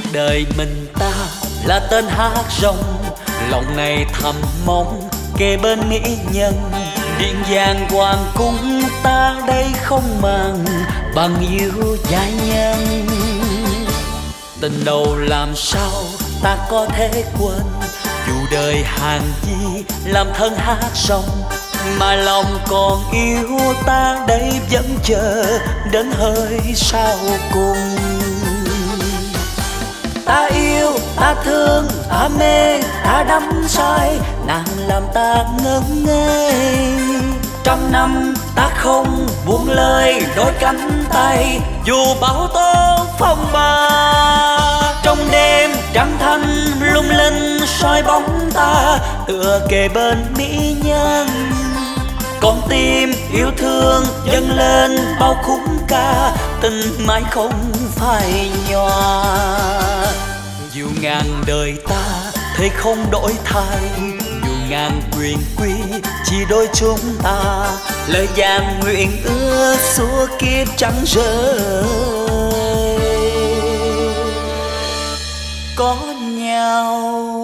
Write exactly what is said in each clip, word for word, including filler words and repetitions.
đời mình ta là tên hát rong, lòng này thầm mong kề bên mỹ nhân. Điện vàng hoàng cung ta đây không màng bằng yêu giai nhân. Tình đầu làm sao ta có thể quên, dù đời hàng gì làm thân hát rong, mà lòng còn yêu ta đây vẫn chờ đến hơi sau cùng. Ta yêu, ta thương, ta mê, ta đắm say, nàng làm ta ngơ ngê. Trăm năm ta không buông lời đôi cánh tay, dù bão tố phong ba. Trong đêm trăng thanh lung linh soi bóng ta, tựa kề bên mỹ nhân. Con tim yêu thương dâng lên bao khúc ca, tình mãi không phai nhòa. Dù ngàn đời ta thế không đổi thay, dù ngàn quyền quy chỉ đôi chúng ta. Lời vàng nguyện ước suốt kiếp trắng rơi, có nhau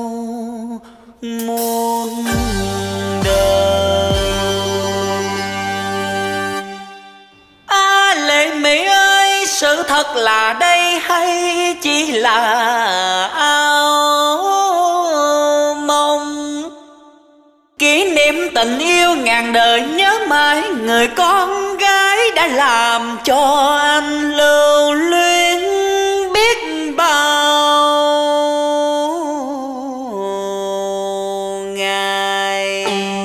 muôn đời. À Lệ Mỹ ơi, sự thật là đây hay chỉ là áo mong? Kỷ niệm tình yêu ngàn đời nhớ mãi, người con gái đã làm cho anh lưu luyến biết bao ngày.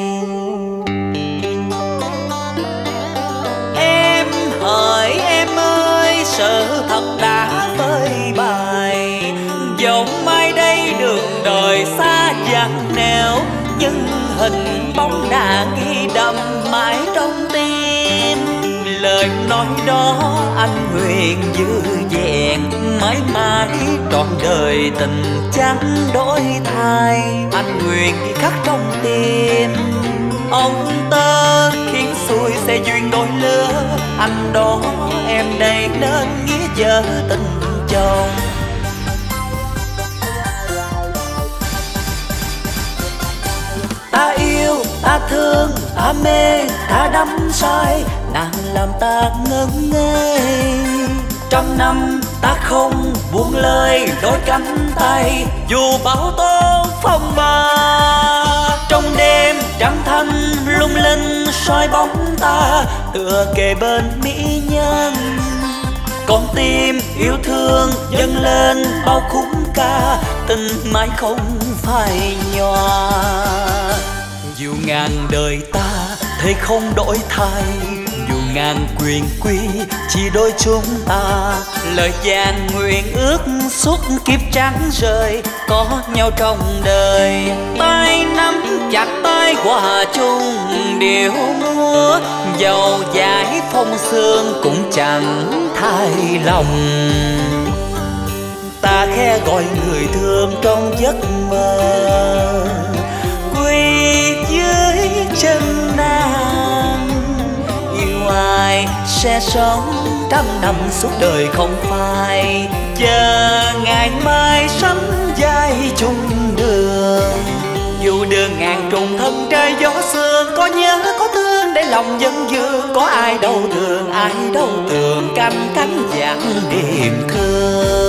Em hỡi em ơi, sự thật đã phơi bày, dẫu mai đây đường đời xa dặn nẻo, nhưng hình bóng đã ghi đậm mãi trong tim. Lời nói đó anh nguyện giữ vẹn, mãi mãi trọn đời tình chẳng đổi thay. Anh nguyện ghi khắc trong tim, ông tơ khiến xuôi sẽ duyên đôi lứa. Anh đó em đây nên nghĩa vợ tình chồng. Ta yêu, ta thương, ta mê, ta đắm say, nàng làm ta ngơ ngê. Trăm năm ta không buông lời đôi cánh tay, dù bão tố phong ba. Trong đêm trăng thanh lung linh soi bóng ta, tựa kề bên mỹ nhân. Con tim yêu thương dâng lên bao khúc ca, tình mãi không phai nhòa. Dù ngàn đời ta thế không đổi thay, dù ngàn quyền quy chỉ đôi chúng ta. Lời vàng nguyện ước suốt kiếp trắng rơi, có nhau trong đời. Tay nắm chặt tay hòa chung điệu múa, dầu dãi phong sương cũng chẳng thay lòng. Ta khẽ gọi người thương trong giấc mơ, quy dưới chân nàng. Yêu ai sẽ sống trăm năm suốt đời không phai, chờ ngày mai sánh vai chung đường. Dù đường ngàn trùng thân trời gió sương, có nhớ có thương để lòng dân dương. Có ai đâu thường, ai đâu tường canh cánh dạng niềm thương.